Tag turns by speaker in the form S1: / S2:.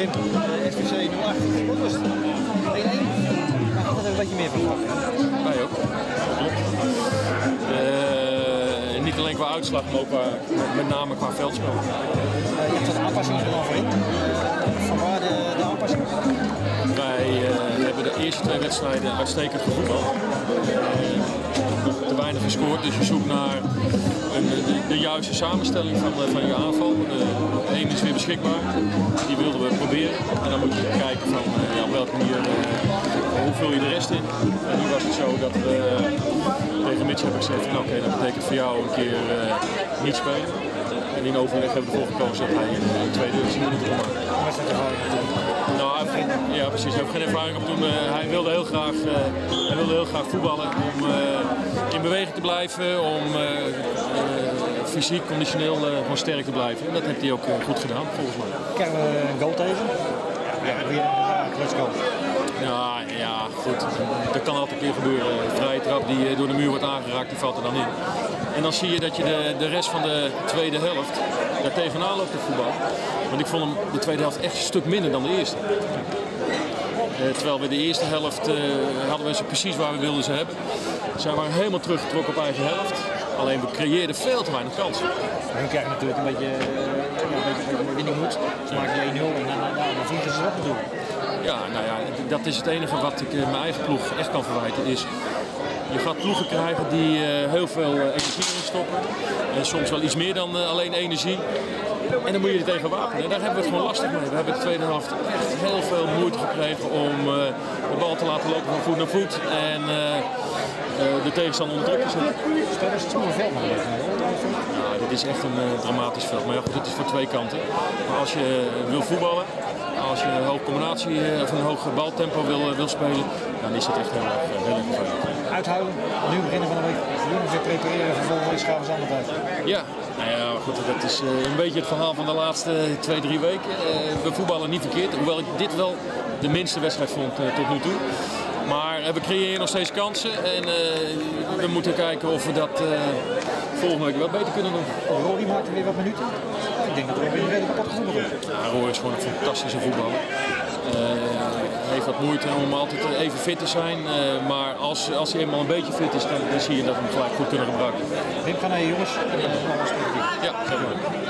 S1: Wim, SVC 08, wat was het? 1-1. Maar had er een beetje meer van verwacht.
S2: Wij ook. Klopt. Niet alleen qua uitslag, maar ook met name qua veldspel.
S1: Je hebt wat aanpassingen er al voor in. Van waar de aanpassing?
S2: Wij hebben de eerste 2 wedstrijden uitstekend gevoetbald. Te weinig gescoord, dus je zoekt naar de juiste samenstelling van je aanval. Eén is weer beschikbaar, die wilden we proberen. En dan moet je kijken van op welke manier, hoe vul je de rest in. En nu was het zo dat we tegen Mitch hebben gezegd van oké, dat betekent voor jou een keer niet spelen. En in overleg hebben we ervoor gekozen dat hij in 2 minuten kon maken. Nou, ja, precies. Hij heeft geen ervaring op toen. Hij wilde heel graag voetballen om in beweging te blijven, om fysiek, conditioneel gewoon sterk te blijven. En dat heeft hij ook goed gedaan, volgens mij.
S1: Krijgen we een goal tegen? Ja, weer een kletsgoal.
S2: Ja, goed. Dat kan altijd een keer gebeuren. Een vrije trap die door de muur wordt aangeraakt, die valt er dan in. En dan zie je dat je de rest van de tweede helft daar tegenaan loopt te voetballen. Want ik vond hem de tweede helft echt een stuk minder dan de eerste. Terwijl we de eerste helft hadden we ze precies waar we wilden ze hebben. Ze waren helemaal teruggetrokken op eigen helft. Alleen we creëerden veel te weinig kansen.
S1: We krijgen natuurlijk een beetje winningmoed. Ze maken 1-0 en dan vliegen ze op natuurlijk.
S2: Ja, nou ja, dat is het enige wat ik mijn eigen ploeg echt kan verwijten. Is, je gaat ploegen krijgen die heel veel energie in stoppen. En soms wel iets meer dan alleen energie. En dan moet je er tegen wapenen. En daar hebben we het gewoon lastig mee. We hebben de tweede helft echt heel veel moeite gekregen om de bal te laten lopen van voet naar voet. En de tegenstander onder druk te zetten.
S1: Spelers het zo'n veld maar
S2: ja, dit is echt een dramatisch veld. Maar ja, dit is voor 2 kanten. Maar als je wil voetballen, als je een hoog combinatie of een hoog baltempo wil spelen, dan is het echt heel erg vervelend.
S1: Uithuilen, nu beginnen van de week. Jongens weer prepareren, vervolgens gaan we ze allemaal uit.
S2: Ja, nou ja, goed, dat is een beetje het verhaal van de laatste 2-3 weken. We voetballen niet verkeerd, hoewel ik dit wel de minste wedstrijd vond tot nu toe. Maar we creëren nog steeds kansen en we moeten kijken of we dat volgende week wel beter kunnen doen.
S1: Rory maakt weer wat minuten. Ik denk dat Rory een redelijk kapot gevoel heeft.
S2: Ja, Rory is gewoon een fantastische voetballer. Hij heeft wat moeite om altijd even fit te zijn, maar als hij eenmaal een beetje fit is, dan zie je dat we hem gelijk goed kunnen gebruiken.
S1: Wim, ga naar je jongens.
S2: Ja, zeg maar.